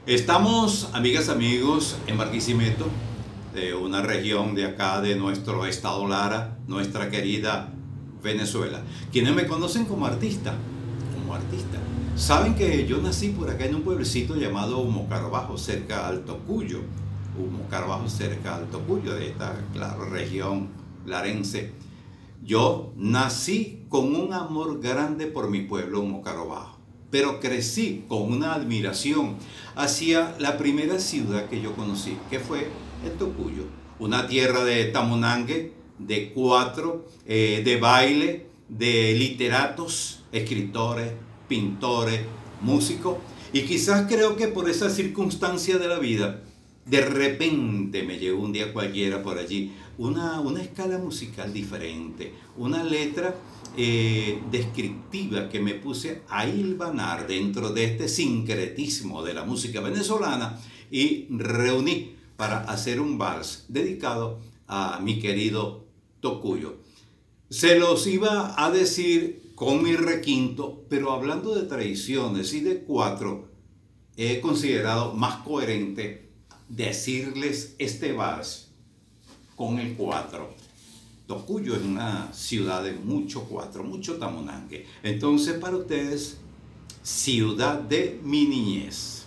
Estamos, amigas, amigos, en Barquisimeto, de una región de acá, de nuestro estado Lara, nuestra querida Venezuela. Quienes me conocen como artista, saben que yo nací por acá en un pueblecito llamado Humo Carbajo, cerca al Tocuyo. Humo Carbajo, cerca al Tocuyo, de esta, claro, región larense. Yo nací con un amor grande por mi pueblo, Humo Carbajo, pero crecí con una admiración hacia la primera ciudad que yo conocí, que fue el Tocuyo, una tierra de tamunangue, de cuatro, de baile, de literatos, escritores, pintores, músicos, y quizás creo que por esa circunstancia de la vida, de repente me llegó un día cualquiera por allí una escala musical diferente, una letra descriptiva que me puse a hilvanar dentro de este sincretismo de la música venezolana y reuní para hacer un vals dedicado a mi querido Tocuyo. Se los iba a decir con mi requinto, pero hablando de tradiciones y de cuatro, he considerado más coherente decirles este vals con el cuatro. Tocuyo es una ciudad de mucho cuatro, mucho tamunangue. Entonces, para ustedes, ciudad de mi niñez.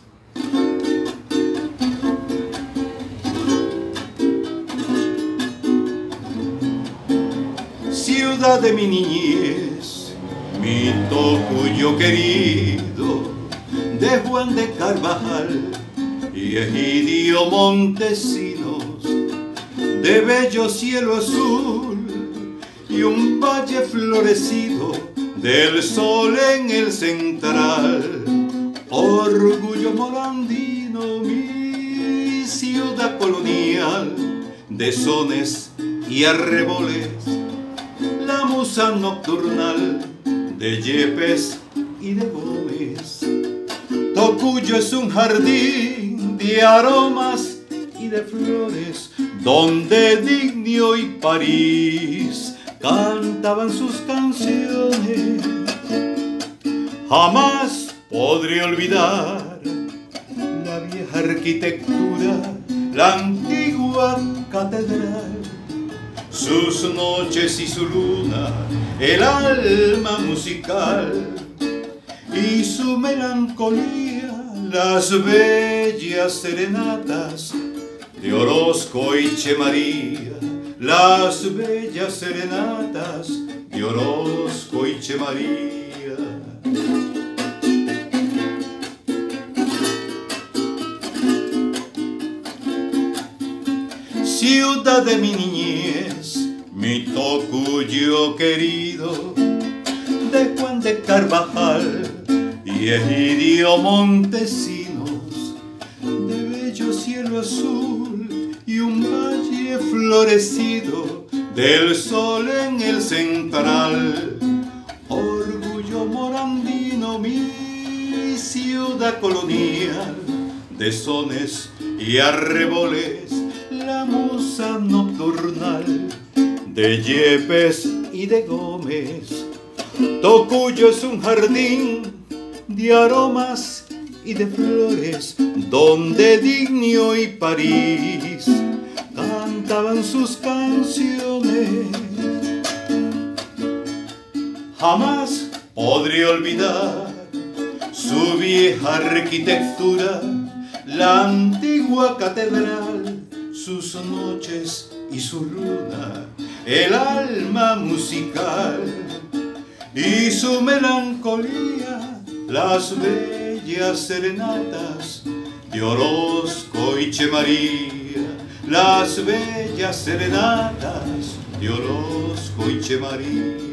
Ciudad de mi niñez, mi Tocuyo querido, de Juan de Carvajal y Egidio Montesinos, de bello cielo azul y un valle florecido, del sol en el central. Orgullo morandino, mi ciudad colonial, de sones y arreboles, la musa nocturnal de Yepes y de Gómez. Tocuyo es un jardín de aromas y de flores, donde Dignio y París cantaban sus canciones. Jamás podré olvidar la vieja arquitectura, la antigua catedral, sus noches y su luna, el alma musical y su melancolía, las bellas serenatas de Orozco y Chemaría, las bellas serenatas de Orozco y Chemaría. Ciudad de mi niñez, mi Tocuyo querido, de Juan de Carvajal y Egidio Montesinos, de bello cielo azul y un valle florecido, del sol en el central. Orgullo morandino, mi ciudad colonial, de sones y arreboles, la musa nocturnal de Yepes y de Gómez. Tocuyo es un jardín de aromas y de flores, donde Dignio y París cantaban sus canciones. Jamás podré olvidar su vieja arquitectura, la antigua catedral, sus noches y su luna, el alma musical y su melancolía, las bellas serenatas de Orozco y Chemaría, las bellas serenatas de Orozco y Chemaría.